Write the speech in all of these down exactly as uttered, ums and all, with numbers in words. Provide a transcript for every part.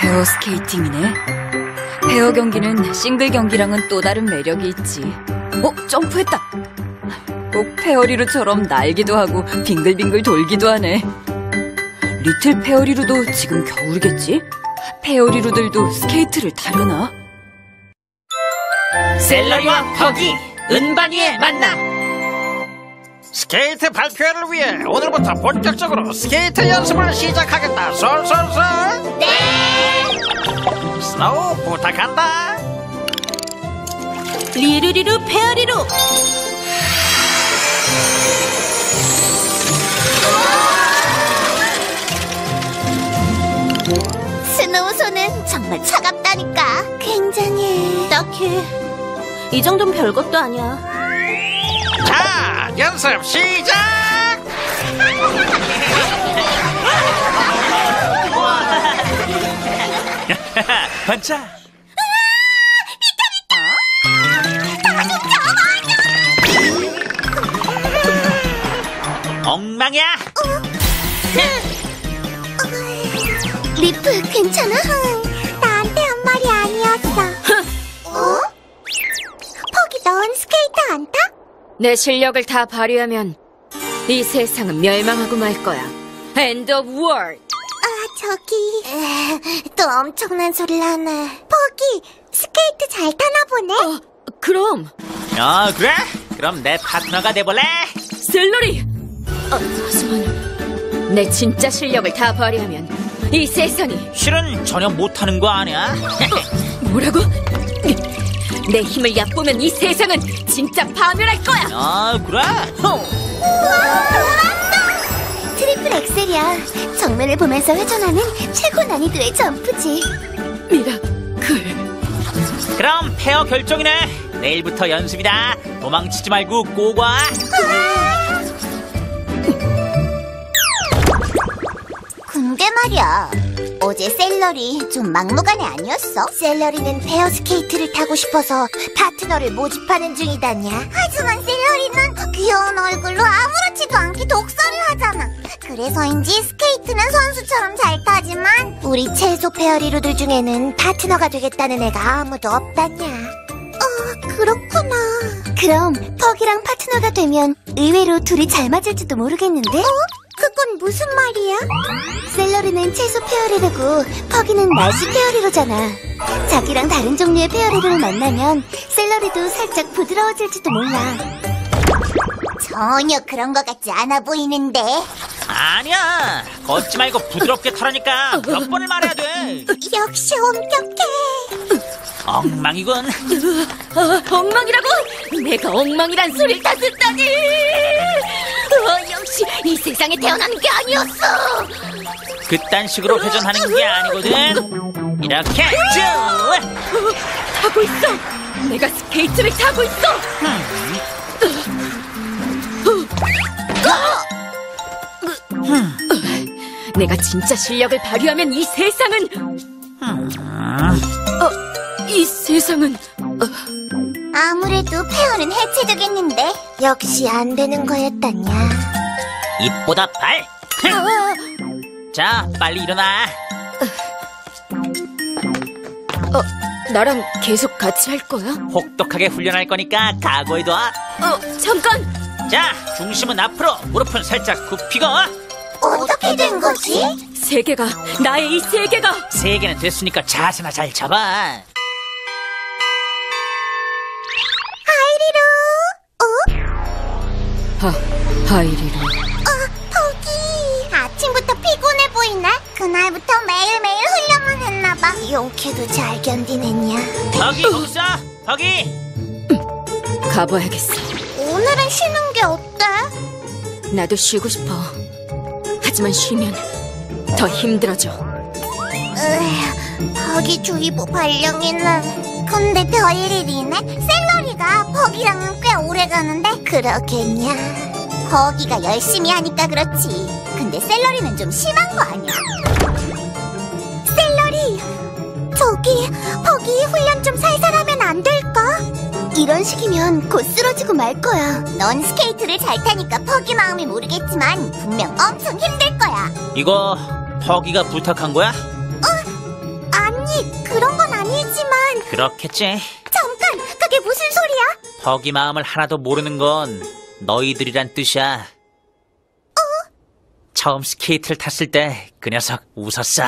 페어 스케이팅이네. 페어 경기는 싱글 경기랑은 또 다른 매력이 있지. 어? 점프했다. 꼭 페어리루처럼 날기도 하고 빙글빙글 돌기도 하네. 리틀 페어리루도 지금 겨울이겠지? 페어리루들도 스케이트를 타려나? 셀러리와 버기 은반이의 만남. 스케이트 발표회를 위해 오늘부터 본격적으로 스케이트 연습을 시작하겠다. 솔솔솔. 네. 스노우 부탁한다. 리루리루 페어리루. 스노우 손은 정말 차갑다니까. 굉장해. 딱히 이 정도는 별것도 아니야. 자, 연습 시작. 반짝. 엉망이야. 리프 괜찮아? 나한테 한 말이 아니었어. 어? 포기 넌 스케이트 안 타? 내 실력을 다 발휘하면 이 세상은 멸망하고 말 거야. End of world. 아 저기 에, 또 엄청난 소리를 하네. 포기 스케이트 잘 타나 보네. 어, 그럼 어, 그래? 그럼 내 파트너가 돼볼래? 셀러리! 아, 하지만 내 진짜 실력을 다 발휘하면 이 세상이 실은 전혀 못하는 거 아니야? 뭐라고? 내 힘을 얕보면 이 세상은 진짜 파멸할 거야! 어, 그래? 트리플 엑셀이야. 정면을 보면서 회전하는 최고 난이도의 점프지. 미라클. 그럼 페어 결정이네. 내일부터 연습이다. 도망치지 말고 꼭 와. 근데 말이야, 어제 셀러리 좀 막무가내 아니었어? 셀러리는 페어 스케이트를 타고 싶어서 파트너를 모집하는 중이다냐. 하지만 셀러리는 귀여운 얼굴로 아무렇지도 않게 독서를 하잖아. 그래서인지 스케이트는 선수처럼 잘 타지만 우리 채소 페어리루들 중에는 파트너가 되겠다는 애가 아무도 없다냐. 어, 그렇구나. 그럼 퍽이랑 파트너가 되면 의외로 둘이 잘 맞을지도 모르겠는데? 어? 그건 무슨 말이야? 셀러리는 채소 페어리루고 퍽이는 날씨 페어리루잖아. 자기랑 다른 종류의 페어리루를 만나면 셀러리도 살짝 부드러워질지도 몰라. 전혀 그런 것 같지 않아 보이는데. 아니야. 걷지 말고 부드럽게 타라니까. 몇 번을 말해야 돼. 역시 엄격해. 엉망이군. 어, 엉망이라고? 내가 엉망이란 소리를 다 듣다니! 어, 역시 이 세상에 태어난 게 아니었어! 그딴 식으로 회전하는 게 아니거든. 이렇게 쭉. 어, 타고 있어! 내가 스케이트를 타고 있어! 내가 진짜 실력을 발휘하면 이 세상은 어, 이 세상은 어. 아무래도 페어는 해체되겠는데. 역시 안 되는 거였다냐. 입보다 발. 자, 빨리 일어나. 어, 나랑 계속 같이 할 거야? 혹독하게 훈련할 거니까 각오해둬. 어, 잠깐! 자, 중심은 앞으로, 무릎은 살짝 굽히고. 어떻게 된 거지? 세계가, 나의 이 세계가! 세 개는 됐으니까 자세나 잘 잡아. 하이리루. 어? 하, 하이리루. 어, 포기. 아침부터 피곤해 보이네. 그날부터 매일매일 훈련만 했나봐. 용케도 잘 견디냈냐. 거기, 거기서! 거기! 가봐야겠어. 오늘은 쉬는 게 어때? 나도 쉬고 싶어. 하지만 쉬면 더 힘들어져. 으, 버기주의보 발령이네. 근데 별일이네. 셀러리가 버기랑은 꽤 오래 가는데. 그러겠냐. 버기가 열심히 하니까 그렇지. 근데 셀러리는 좀 심한 거 아니야? 셀러리, 저기 버기 훈련 좀 살살 하면 안 될까? 이런 식이면 곧 쓰러지고 말 거야. 넌 스케이트를 잘 타니까 버기 마음이 모르겠지만 분명 엄청 힘들 거야. 이거 퍽이가 부탁한 거야? 어? 그렇겠지. 잠깐, 그게 무슨 소리야? 버기 마음을 하나도 모르는 건 너희들이란 뜻이야. 처음 스케이트를 탔을 때 그 녀석 웃었어.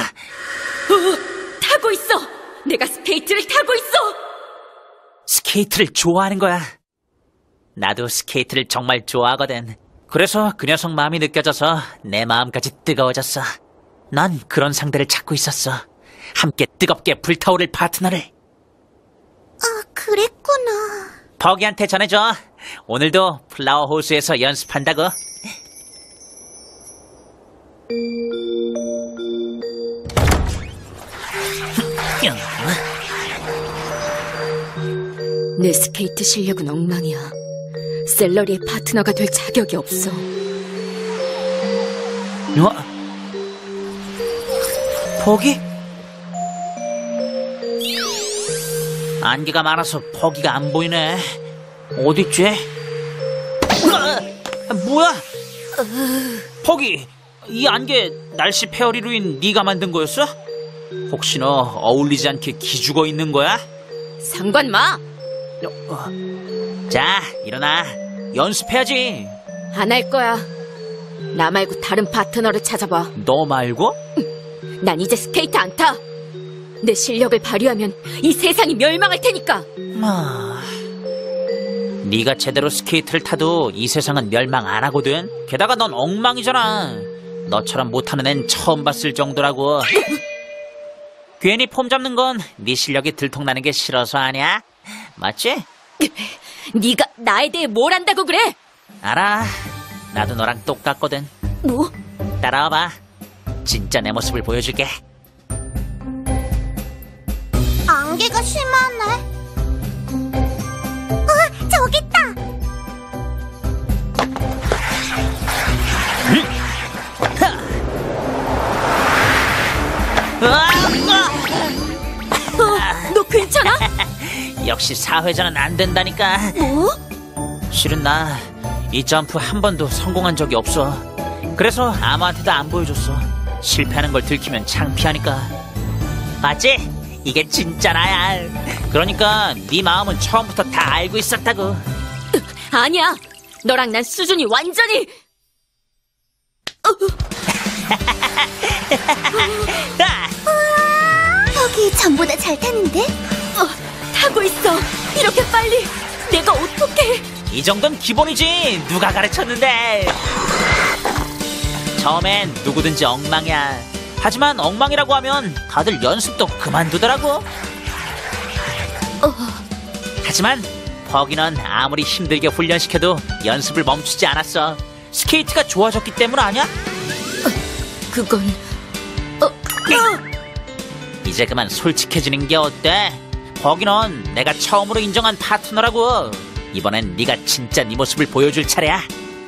타고 있어! 내가 스케이트를 타고 있어! 스케이트를 좋아하는 거야. 나도 스케이트를 정말 좋아하거든. 그래서 그 녀석 마음이 느껴져서 내 마음까지 뜨거워졌어. 난 그런 상대를 찾고 있었어. 함께 뜨겁게 불타오를 파트너를. 아, 그랬구나. 버기한테 전해줘. 오늘도 플라워 호수에서 연습한다고. 내 스케이트 실력은 엉망이야. 셀러리의 파트너가 될 자격이 없어. 어? 버기? 안개가 많아서 버기가 안 보이네. 어딨지? 으아! 뭐야? 버기, 이 안개 날씨 페어리루인 네가 만든 거였어? 혹시 너 어울리지 않게 기죽어 있는 거야? 상관 마! 자, 일어나. 연습해야지. 안 할 거야. 나 말고 다른 파트너를 찾아봐. 너 말고? 난 이제 스케이트 안 타. 내 실력을 발휘하면 이 세상이 멸망할 테니까. 아... 네가 제대로 스케이트를 타도 이 세상은 멸망 안 하거든. 게다가 넌 엉망이잖아. 너처럼 못하는 앤 처음 봤을 정도라고. 괜히 폼 잡는 건 네 실력이 들통나는 게 싫어서 아냐? 맞지? 네가 나에 대해 뭘 안다고 그래? 알아. 나도 너랑 똑같거든. 뭐? 따라와봐. 진짜 내 모습을 보여줄게. 안개가 심하네. 어, 저기 있다. 어, 너 괜찮아? 역시 사회자는 안 된다니까. 뭐? 실은 나 이 점프 한 번도 성공한 적이 없어. 그래서 아무한테도 안 보여줬어. 실패하는 걸 들키면 창피하니까. 맞지? 이게 진짜 나야. 그러니까 네 마음은 처음부터 다 알고 있었다고. 아니야. 너랑 난 수준이 완전히. 거기 전보다 잘 타는데? 어, 타고 있어. 이렇게 빨리. 내가 어떻게? 이 정도는 기본이지. 누가 가르쳤는데. 처음엔 누구든지 엉망이야. 하지만 엉망이라고 하면 다들 연습도 그만두더라고. 어. 하지만 버기는 아무리 힘들게 훈련시켜도 연습을 멈추지 않았어. 스케이트가 좋아졌기 때문 아니야? 그건. 어, 어. 이제 그만 솔직해지는 게 어때? 버기는 내가 처음으로 인정한 파트너라고. 이번엔 네가 진짜 네 모습을 보여줄 차례야.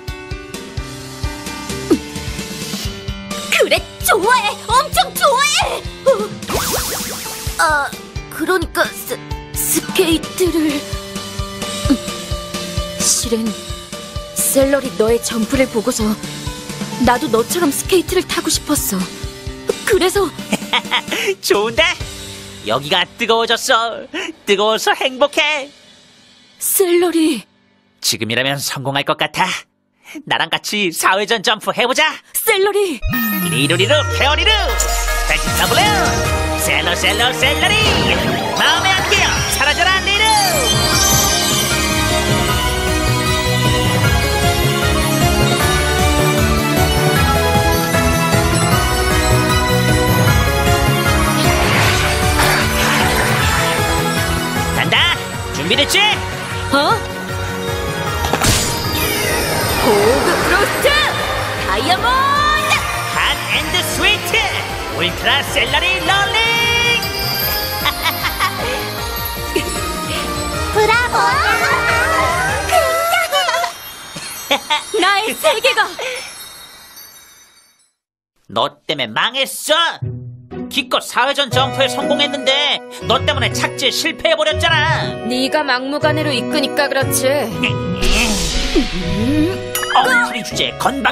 그래, 좋아해. 엄청 좋아해. 어. 아, 그러니까 스, 스케이트를. 음, 실은 셀러리 너의 점프를 보고서 나도 너처럼 스케이트를 타고 싶었어. 그래서. 좋은데? 여기가 뜨거워졌어. 뜨거워서 행복해. 셀러리. 지금이라면 성공할 것 같아. 나랑 같이 사회전 점프 해보자. 셀러리. 리루리루 페어리루 스페지타블루 셀러 셀러 셀러리 마음의 안개여 사라져라 리루. 간다. 준비됐지? 어? 고급 로스트 다이아몬드. 핫 앤드 스위트 울트라 셀러리 롤링. 브라보! 나의 세계가. 너 때문에 망했어. 기껏 사회전 점프에 성공했는데 너 때문에 착지에 실패해버렸잖아. 네가 막무가내로 이끄니까 그렇지. 엉터리 주제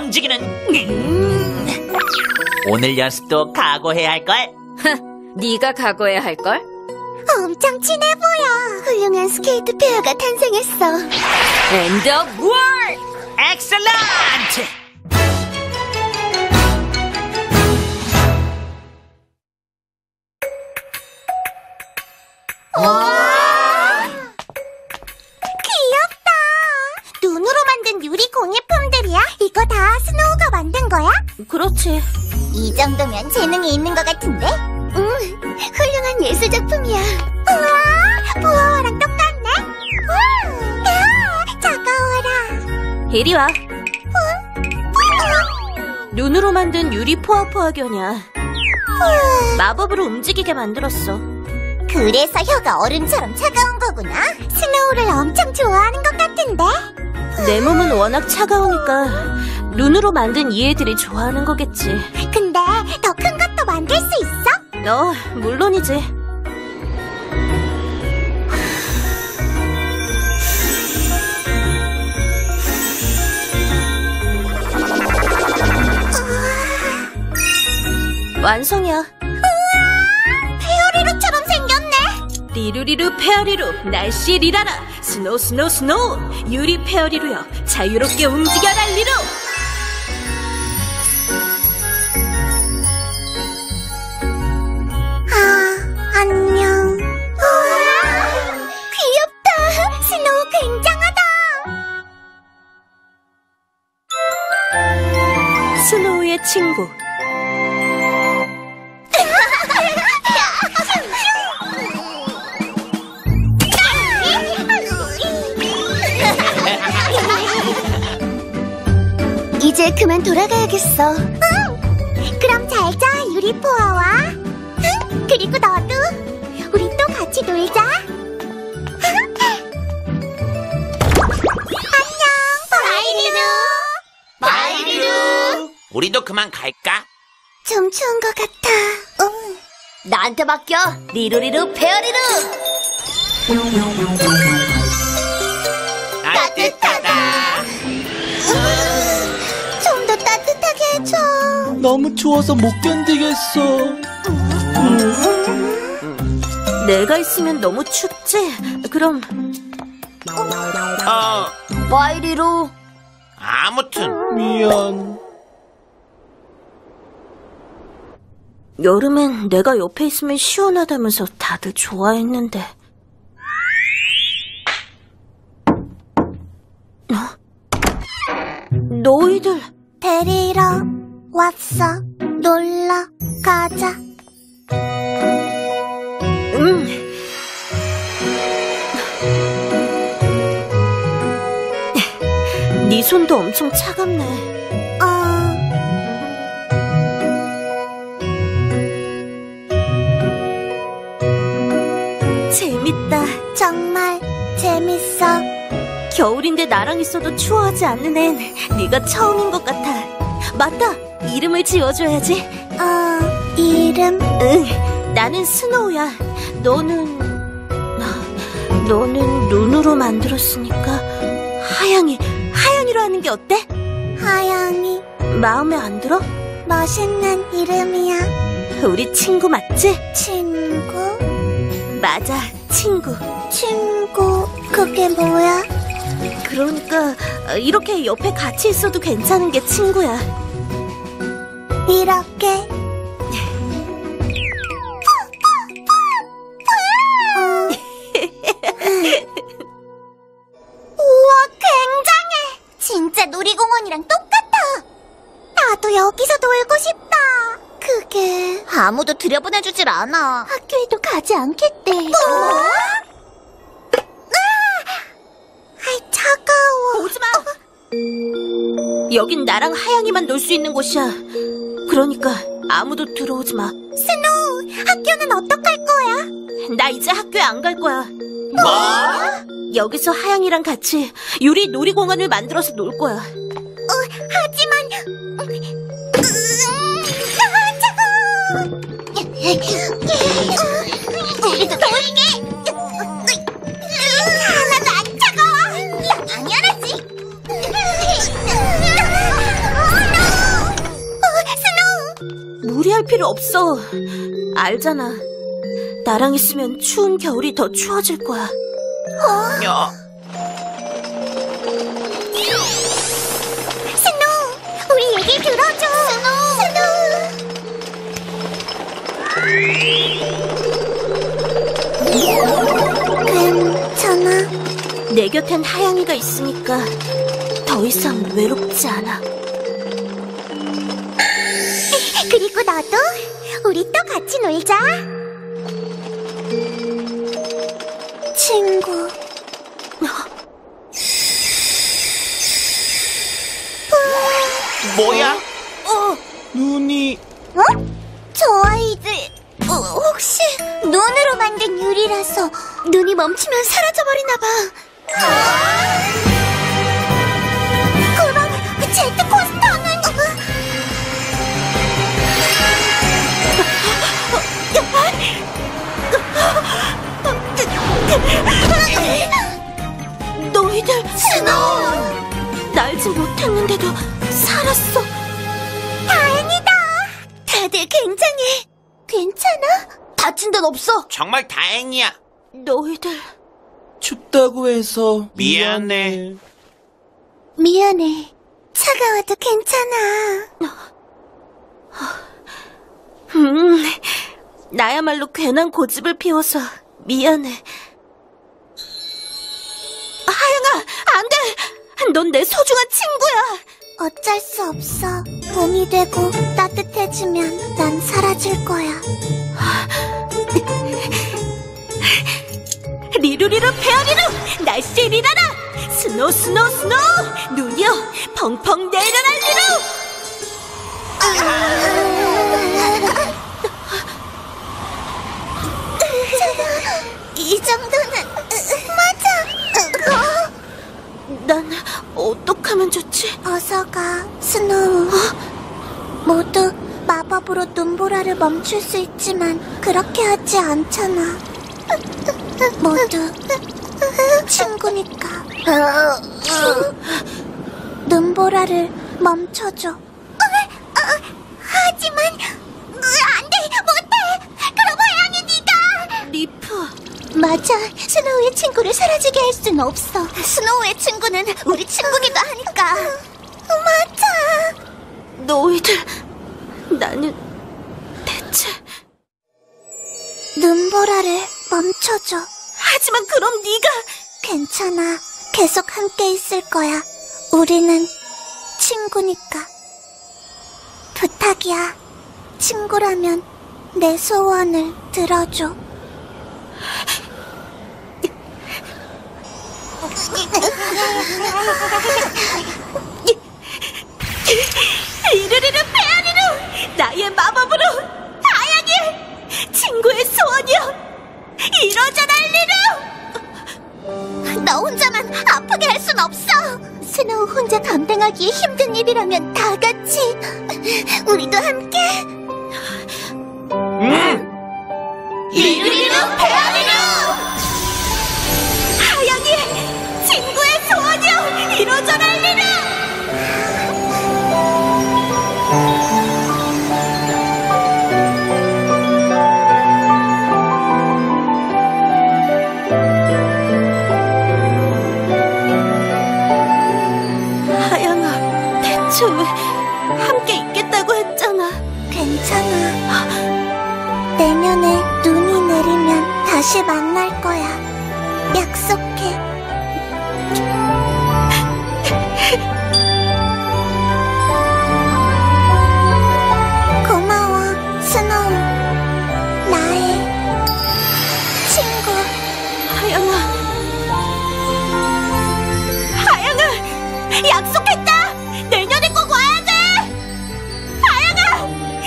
건방지기는. 오늘 연습도 각오해야 할걸. 네가 각오해야 할걸? 엄청 친해 보여. 훌륭한 스케이트 페어가 탄생했어. 엔드 월! 엑셀런트! 귀엽다. 눈으로 만든 유리 공예품들이야? 이거 다 스노우가 만든 거야? 그렇지. 이 정도면 재능이 있는 것 같은데? 응, 훌륭한 예술 작품이야. 우와, 부어랑 똑같네. 우와, 야, 차가워라. 이리 와. 눈으로 만든 유리 포화포화견이야. 마법으로 움직이게 만들었어. 그래서 혀가 얼음처럼 차가운 거구나. 스노우를 엄청 좋아하는 것 같은데? 내 몸은 워낙 차가우니까 눈으로 만든 이 애들이 좋아하는 거겠지. 근데 더 큰 것도 만들 수 있어? 어, 물론이지. 완성이야. 페어리루처럼 생겼네. 리루리루 페어리루 날씨 리라라 스노우 스노우 스노우 유리 페어리루여 자유롭게 움직여라 리루. 아, 안녕. 우와, 귀엽다. 스노우 굉장하다. 스노우의 친구. 이제 그만 돌아가야겠어. 응. 그럼 잘 자, 유리포아와. 응. 그리고 너도. 우리 또 같이 놀자. 안녕, 바이리루. 바이리루. 우리도 그만 갈까? 좀 추운 것 같아. 응. 나한테 맡겨 리루리루 페어리루. 따뜻하다. 좀 더 따뜻하게 해줘. 너무 추워서 못 견디겠어. 내가 있으면 너무 춥지? 그럼 어, 바이리루. 아무튼 미안. 여름엔 내가 옆에 있으면 시원하다면서 다들 좋아했는데. 어? 너희들 데리러 왔어. 놀러 가자. 응. 네 손도 엄청 차갑네. 어... 재밌다. 정말 재밌어. 겨울인데 나랑 있어도 추워하지 않는 앤 네가 처음인 것 같아. 맞다. 이름을 지어줘야지. 어... 이름? 응. 나는 스노우야. 너는... 너는 눈으로 만들었으니까 하양이, 하양이로 하는 게 어때? 하양이. 마음에 안 들어? 멋있는 이름이야. 우리 친구 맞지? 친구? 맞아, 친구. 친구, 그게 뭐야? 그러니까 이렇게 옆에 같이 있어도 괜찮은 게 친구야. 이렇게. 우와, 굉장해. 진짜 놀이공원이랑 똑같아. 나도 여기서 놀고 싶다. 그게 아무도 들여보내주질 않아. 학교에도 가지 않겠대. 뭐? 아이, 차가워. 오지 마. 여긴 나랑 하양이만 놀 수 있는 곳이야. 그러니까 아무도 들어오지 마. 스노우, 학교는 어떡할 거야? 나 이제 학교에 안 갈 거야. 뭐? 여기서 하양이랑 같이 유리 놀이공원을 만들어서 놀 거야. 어, 하지만 음, 아, 차가워. 우리도 놀게. 하나도 안 차가워. 당연하지. 스노우. 무리할 필요 없어. 알잖아. 나랑 있으면 추운 겨울이 더 추워질 거야. 야, 스노우, 우리 얘기 들어줘. 스노우. 괜찮아. 내 곁엔 하양이가 있으니까 더 이상 외롭지 않아. 그리고 너도 우리 또 같이 놀자. 친구. 뭐야? 어, 눈이 어? 저 아이들 어, 혹시 눈으로 만든 유리라서 눈이 멈추면 사라져버리나 봐. 그럼 제트코스터는 너희들 스노우. 날지 못했는데도 살았어. 다행이다. 다들 굉장해. 괜찮아? 다친 데는 없어. 정말 다행이야. 너희들 춥다고 해서 미안해. 미안해. 차가워도 괜찮아. 음, 나야말로 괜한 고집을 피워서 미안해. 하영아, 안 돼! 넌 내 소중한 친구야! 어쩔 수 없어. 봄이 되고 따뜻해지면 난 사라질 거야. 리루리루 페어리루! 날씨 리라라! 스노 스노 스노! 눈이여 펑펑 내려라 리루! 이 정도는 맞아. 난 어떡하면 좋지? 어서 가, 스노우. 모두 마법으로 눈보라를 멈출 수 있지만 그렇게 하지 않잖아. 모두 친구니까. 눈보라를 멈춰줘. 하지만 안 돼, 못해. 그럼 하양이 네가. 리프, 맞아. 스노우의 친구를 사라지게 할 순 없어. 스노우의 친구는 우리 친구기도 하니까. 맞아. 너희들 나는 대체... 눈보라를 멈춰줘. 하지만 그럼 네가... 괜찮아. 계속 함께 있을 거야. 우리는 친구니까. 부탁이야. 친구라면 내 소원을 들어줘. 리루리루 페어리루! 나의 마법으로 다양히 친구의 소원이여 이루어져라 리루! 너 혼자만 아프게 할 순 없어. 스노우 혼자 감당하기 힘든 일이라면 다 같이. 우리도 함께. 리루리루 페어리루! 하양이 친구의 소원이여 이루어져라 리루! 하양아, 대체 왜 함께 있겠다고 했잖아. 괜찮아. 내년에 눈이 내리면 다시 만날 거야. 약속해. 고마워, 스노우. 나의 친구. 하양아, 하양아, 약속했다. 내년에 꼭 와야 돼. 하양아,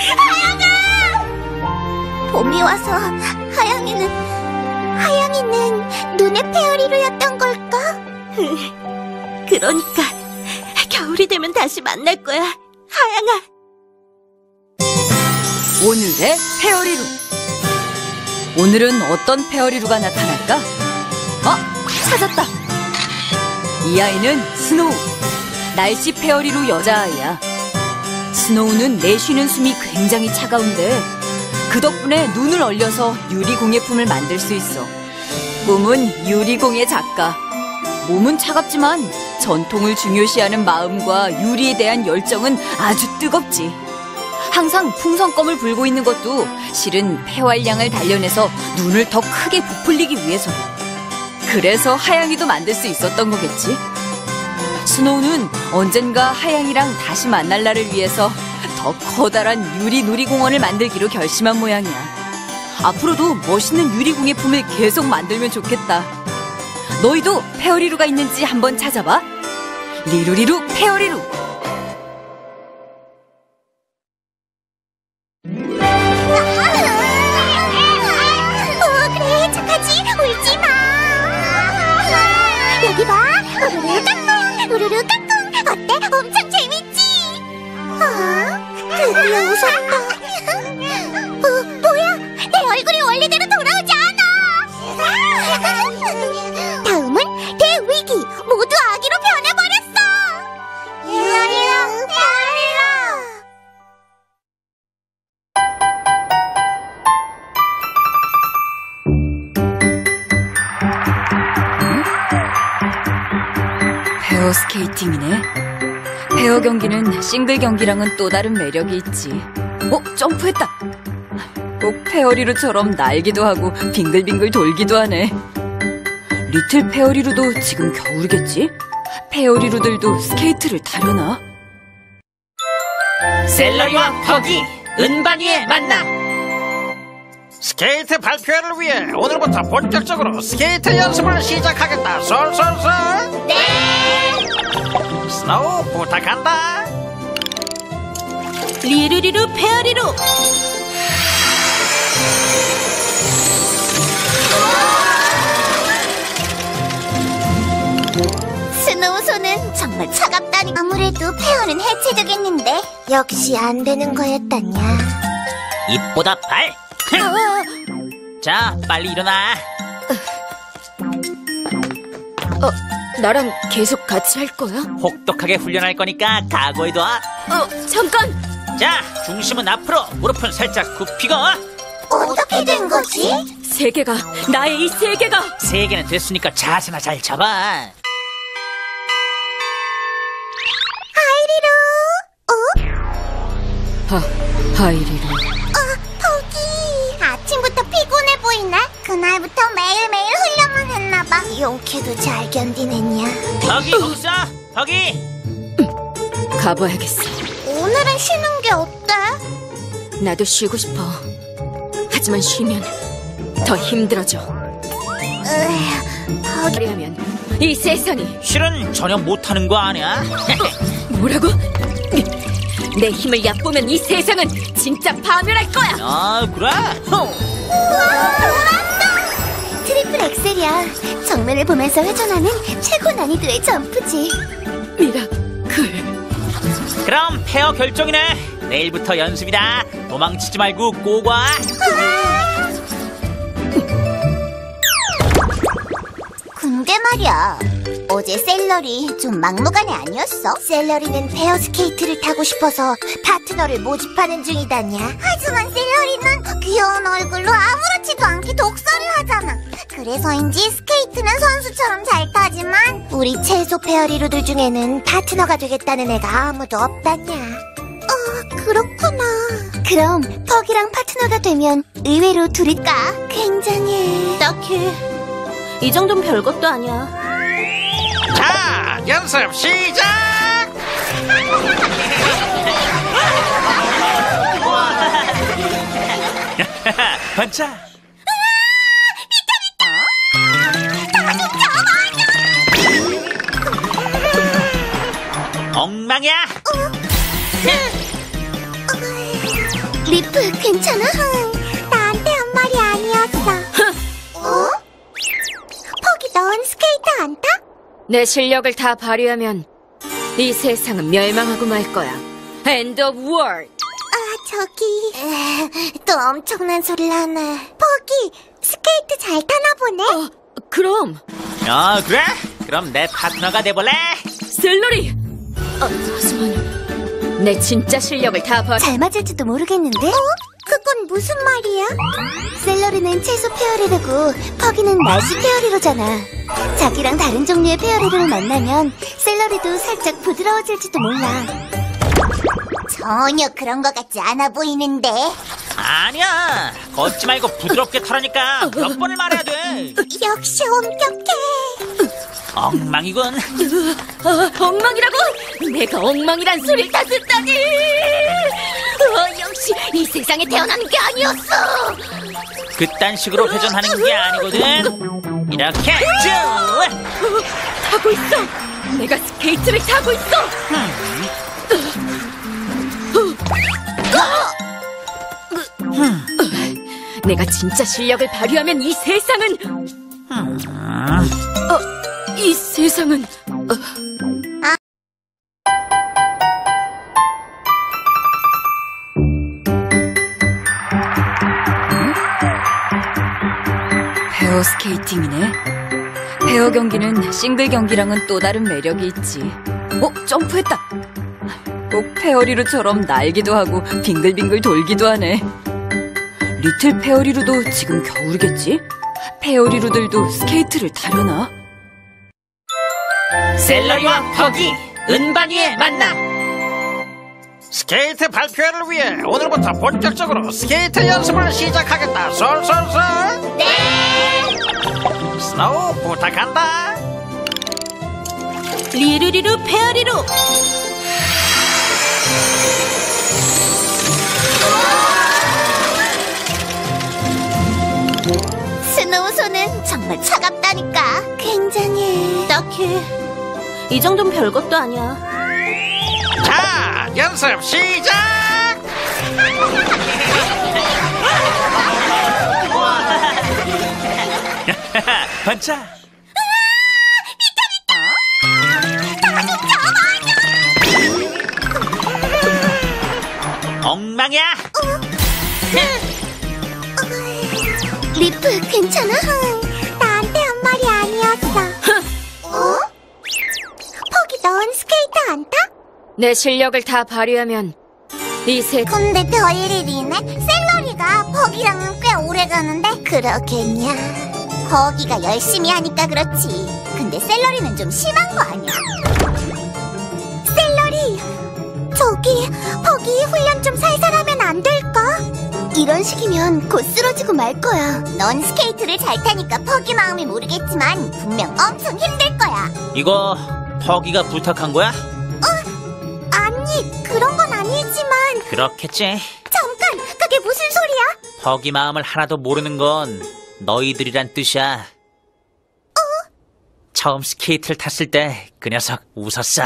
하양아. 봄이 와서 하양이는 하양이는 눈의 페어리루였던 걸까? 그러니까 겨울이 되면 다시 만날 거야, 하양아. 오늘의 페어리루. 오늘은 어떤 페어리루가 나타날까? 아, 찾았다. 이 아이는 스노우. 날씨 페어리루 여자아이야. 스노우는 내쉬는 숨이 굉장히 차가운데 그 덕분에 눈을 얼려서 유리공예품을 만들 수 있어. 꿈은 유리공예 작가. 몸은 차갑지만 전통을 중요시하는 마음과 유리에 대한 열정은 아주 뜨겁지. 항상 풍선껌을 불고 있는 것도 실은 폐활량을 단련해서 눈을 더 크게 부풀리기 위해서. 그래서 하양이도 만들 수 있었던 거겠지. 스노우는 언젠가 하양이랑 다시 만날 날을 위해서 더 커다란 유리 놀이공원을 만들기로 결심한 모양이야. 앞으로도 멋있는 유리공예품을 계속 만들면 좋겠다. 너희도 페어리루가 있는지 한번 찾아봐. 리루리루 페어리루. 어, 그래, 착하지? 울지 마. 여기 봐. 우르르 까꿍, 우르르 까꿍. 어때? 엄청 재밌지? 아, 드디어 웃었다. 어, 뭐야? 내 얼굴이 원래대로 돌아오지 않아. 다음은 대위기. 모두 아기로 변해버렸어. 리루리루 페어리루. 페어 스케이팅이네. 페어 경기는 싱글 경기랑은 또 다른 매력이 있지. 어? 점프했다. 꼭 페어리루처럼 날기도 하고 빙글빙글 돌기도 하네. 리틀 페어리루도 지금 겨울이겠지? 페어리루들도 스케이트를 타려나? 셀러리와 퍽이 은반이의 만남. 스케이트 발표회를 위해 오늘부터 본격적으로 스케이트 연습을 시작하겠다. 솔솔솔. 네. 스노우 부탁한다. 리루리루 페어리루. 스노우 손은 정말 차갑다니. 아무래도 페어는 해체되겠는데. 역시 안 되는 거였다냐. 입보다 발. 자, 빨리 일어나. 어, 나랑 계속 같이 할 거야? 혹독하게 훈련할 거니까 각오해둬. 어, 잠깐! 자, 중심은 앞으로, 무릎은 살짝 굽히고. 어떻게 된 거지? 세계가, 나의 이 세계가! 세 개는 됐으니까 자세나 잘 잡아. 하이리루. 어? 하, 하이리루. 어, 포기. 아침부터 피곤해 보이네. 그날부터 매일매일 훈련만 했나봐. 용케도 잘 견디냈냐. 거기 거기서 거기. 가봐야겠어. 오늘은 쉬는 게 어때? 나도 쉬고 싶어. 하지만 쉬면 더 힘들어져. 으, 포기. 그리하면 이 세상이 실은 전혀 못하는 거 아니야? 뭐라고? 내 힘을 얕보면 이 세상은 진짜 파멸할 거야. 아, 그래? 트리플 엑셀이야. 정면을 보면서 회전하는 최고 난이도의 점프지. 미라클. 그럼 페어 결정이네. 내일부터 연습이다. 도망치지 말고 꼭 와. 근데 말이야, 어제 셀러리 좀 막무가내 아니었어? 셀러리는 페어 스케이트를 타고 싶어서 파트너를 모집하는 중이다냐. 하지만 셀러리는 귀여운 얼굴로 아무렇지도 않게 독서를 하잖아. 그래서인지 스케이트는 선수처럼 잘 타지만 우리 채소 페어리루들 중에는 파트너가 되겠다는 애가 아무도 없다냐. 어, 그렇구나. 그럼 퍽이랑 파트너가 되면 의외로 둘일까? 굉장해. 딱히 이 정도는 별것도 아니야. 자, 연습 시작. 반짝. 엉망이야. 리프, 괜찮아? 나한테 한 말이 아니었어. 어? 퍽이 넌 스케이트 안 타? 내 실력을 다 발휘하면 이 세상은 멸망하고 말 거야. End of world. 아, 저기... 에, 또 엄청난 소리를 하네. 퍽이 스케이트 잘 타나 보네? 어, 그럼 아, 그래? 그럼 내 파트너가 돼볼래? 셀러리. 어, 하지만 내 진짜 실력을 다 발. 잘 맞을지도 모르겠는데? 어? 그건 무슨 말이야? 샐러리는 채소 페어리루고 퍼기는 날씨 페어리루잖아. 자기랑 다른 종류의 페어리루를 만나면 샐러리도 살짝 부드러워질지도 몰라. 전혀 그런 것 같지 않아 보이는데. 아니야. 걷지 말고 부드럽게 타라니까. 몇 번을 말해야 돼. 역시 엄격해. 엉망이군. 어, 엉망이라고? 내가 엉망이란 소리를 다 듣다니! 어, 역시 이 세상에 태어난 게 아니었어! 그딴 식으로 회전하는 게 아니거든. 이렇게 쭉. 타고 있어! 내가 스케이트를 타고 있어! 내가 진짜 실력을 발휘하면 이 세상은 어, 이 세상은 어, 페어 스케이팅이네. 페어 경기는 싱글 경기랑은 또 다른 매력이 있지. 어? 점프했다. 꼭 페어리루처럼 날기도 하고 빙글빙글 돌기도 하네. 리틀 페어리루도 지금 겨울이겠지? 페어리루들도 스케이트를 타려나? 샐러리와 퍼기 은반이의 만남. 스케이트 발표회를 위해 오늘부터 본격적으로 스케이트 연습을 시작하겠다. 솔솔솔. 네. 스노우 부탁한다. 리루리루 페어리루! 스노우소는 정말 차갑다니까. 굉장해. 딱히 이 정도는 별것도 아니야. 자, 연습 시작. 반짝. 엉망이야. 리프 괜찮아? 나한테 한 말이 아니었어. 어? 퍼기 넌 스케이트 안 타? 내 실력을 다 발휘하면 이 세... 근데 별일이네. 샐러리가 퍼기랑은 꽤 오래 가는데 그러겠냐. 퍼기가 열심히 하니까 그렇지. 근데 샐러리는 좀 심한 거 아니야? 샐러리, 저기 퍼기 훈련 좀 살살 하면 안 될까? 이런 식이면 곧 쓰러지고 말 거야. 넌 스케이트를 잘 타니까 퍼기 마음이 모르겠지만 분명 엄청 힘들 거야. 이거 퍼기가 부탁한 거야? 아니, 그런 건 아니지만. 그렇겠지. 잠깐, 그게 무슨 소리야? 퍼기 마음을 하나도 모르는 건 너희들이란 뜻이야. 어? 처음 스케이트를 탔을 때 그 녀석 웃었어.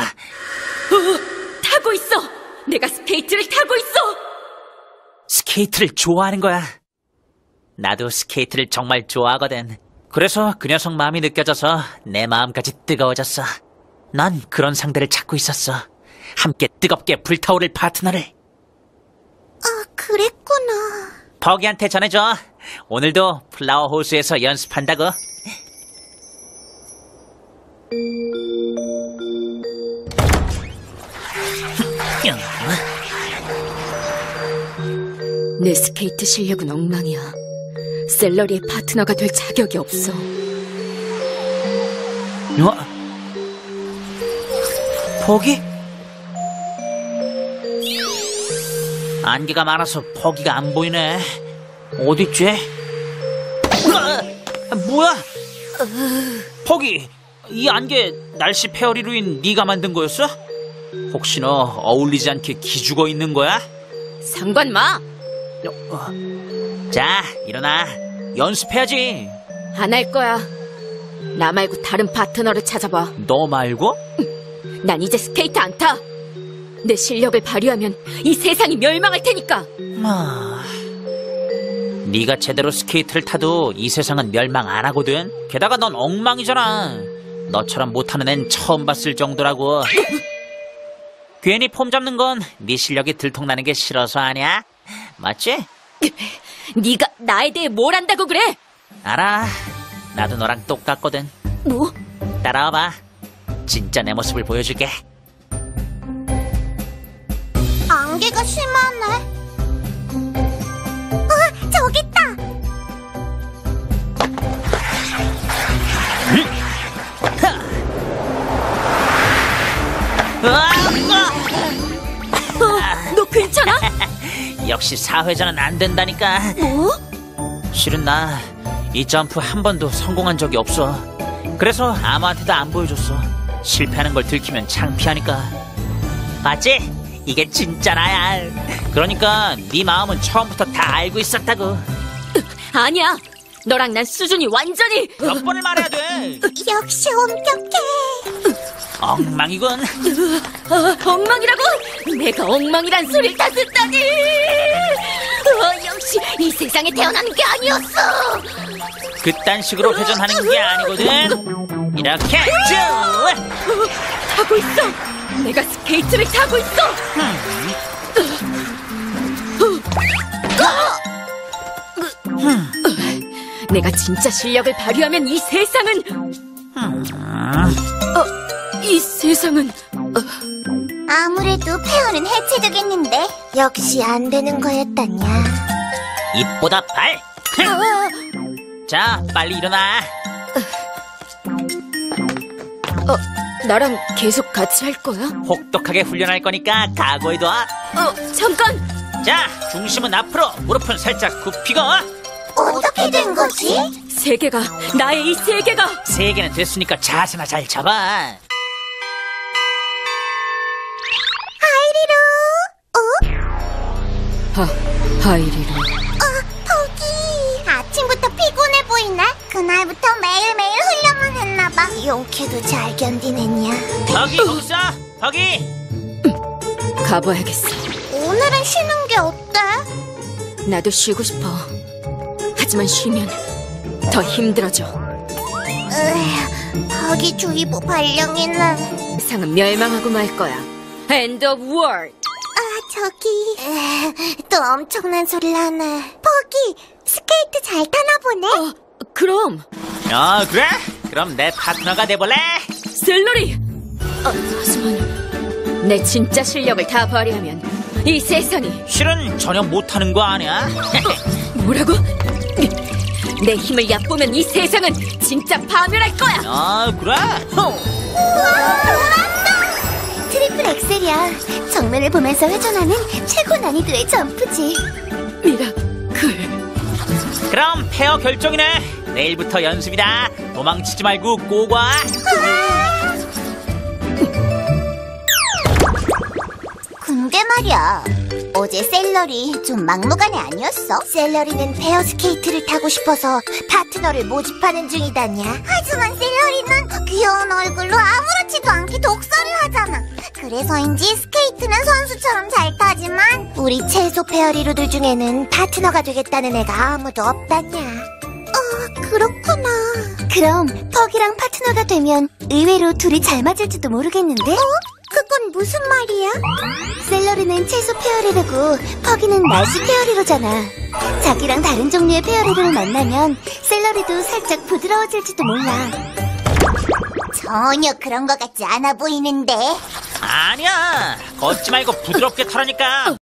타고 있어! 내가 스케이트를 타고 있어! 스케이트를 좋아하는 거야. 나도 스케이트를 정말 좋아하거든. 그래서 그 녀석 마음이 느껴져서 내 마음까지 뜨거워졌어. 난 그런 상대를 찾고 있었어. 함께 뜨겁게 불타오를 파트너를. 아, 그랬구나. 버기한테 전해줘. 오늘도 플라워 호수에서 연습한다고. 내 스케이트 실력은 엉망이야. 샐러리의 파트너가 될 자격이 없어. 어? 버기? 안개가 많아서 버기가 안 보이네. 어딨지? 아, 뭐야? 버기, 이 안개 날씨 페어리루인 네가 만든 거였어? 혹시 너 어울리지 않게 기죽어 있는 거야? 상관 마! 자, 일어나. 연습해야지. 안 할 거야. 나 말고 다른 파트너를 찾아봐. 너 말고? 난 이제 스케이트 안 타. 내 실력을 발휘하면 이 세상이 멸망할 테니까. 아... 네가 제대로 스케이트를 타도 이 세상은 멸망 안 하거든. 게다가 넌 엉망이잖아. 너처럼 못하는 앤 처음 봤을 정도라고. 괜히 폼 잡는 건 네 실력이 들통나는 게 싫어서 아니야? 맞지? 네가 나에 대해 뭘 안다고 그래? 알아. 나도 너랑 똑같거든. 뭐? 따라와봐. 진짜 내 모습을 보여줄게. 안개가 심하네. 아, 어, 너 괜찮아? 역시 사회자는 안 된다니까. 뭐? 실은 나 이 점프 한 번도 성공한 적이 없어. 그래서 아무한테도 안 보여줬어. 실패하는 걸 들키면 창피하니까. 맞지? 이게 진짜 나야. 그러니까 네 마음은 처음부터 다 알고 있었다고. 아니야. 너랑 난 수준이 완전히 몇 번을 말해야 돼. 역시 엄격해. 엉망이군. 어, 엉망이라고? 내가 엉망이란 소리를 다 듣다니. 어, 역시 이 세상에 태어난 게 아니었어. 그딴 식으로 회전하는 게 아니거든. 이렇게 쭉. 타고 있어. 내가 스케이트를 타고 있어. 내가 진짜 실력을 발휘하면 이 세상은 어, 이 세상은 아무래도 페어는 해체되겠는데 역시 안 되는 거였다냐. 입보다 발. 자, 빨리 일어나. 어, 나랑 계속 같이 할 거야? 혹독하게 훈련할 거니까 각오해둬. 어, 잠깐. 자, 중심은 앞으로, 무릎은 살짝 굽히고. 어떻게 된 거지? 세계가 나의 이 세계가 세 개는 됐으니까 자세나 잘 잡아. 아이리루. 어? 하, 하이리루. 어, 포기. 아침부터 피곤해 보이네. 그날부터 매일매일 훈련만 했나봐. 용케도 잘 견디냈냐. 거기 거기서 거기. 가봐야겠어. 오늘은 쉬는 게 어때? 나도 쉬고 싶어. 하지만 쉬면 더 힘들어져. 으, 거기주의보 발령이네. 세상은 멸망하고 말 거야. End of world. 아, 저기. 에, 또 엄청난 소리를 하네. 포기, 스케이트 잘 타나 보네? 어, 그럼 어 그래? 그럼 내 파트너가 돼볼래? 셀러리. 어, 하지만 내 진짜 실력을 다 발휘하면 이 세상이 실은 전혀 못하는 거 아니야? 뭐라고? 내 힘을 얕보면 이 세상은 진짜 파멸할 거야. 어 그래? 트리플 엑셀이야. 정면을 보면서 회전하는 최고 난이도의 점프지. 미라클. 그럼 페어 결정이네. 내일부터 연습이다. 도망치지 말고 꼭 와. 근데 말이야, 어제 셀러리 좀 막무가내 아니었어? 셀러리는 페어 스케이트를 타고 싶어서 파트너를 모집하는 중이다냐. 하지만 셀러리는 귀여운 얼굴로 아무렇지도 않게 독서를 하잖아. 그래서인지 스케이트는 선수처럼 잘 타지만 우리 최소 페어리루들 중에는 파트너가 되겠다는 애가 아무도 없다냐. 어, 그렇구나. 그럼 퍽이랑 파트너가 되면 의외로 둘이 잘 맞을지도 모르겠는데? 어? 그건 무슨 말이야? 셀러리는 채소 페어리루고 퍽이는 날씨 페어리루잖아. 자기랑 다른 종류의 페어리루를 만나면 셀러리도 살짝 부드러워질지도 몰라. 전혀 그런 것 같지 않아 보이는데. 아니야. 걷지 말고 부드럽게 타라니까.